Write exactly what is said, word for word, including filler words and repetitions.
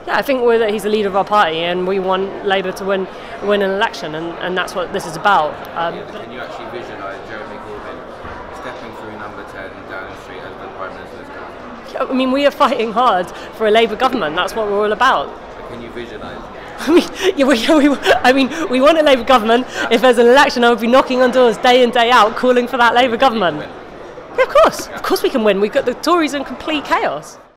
Yeah, I think we're, that he's the leader of our party, and we want Labour to win win an election, and, and that's what this is about. Um, yeah, can you actually visualise Jeremy Corbyn stepping through number ten Downing Street as the Prime Minister's government? I mean, we are fighting hard for a Labour government. That's what we're all about. But can you visualise? I mean, yeah, we, we, I mean, we want a Labour government. Yeah. If there's an election, I would be knocking on doors day in, day out, calling for that Labour government. Yeah, of course, yeah. Of course we can win. We've got the Tories in complete chaos.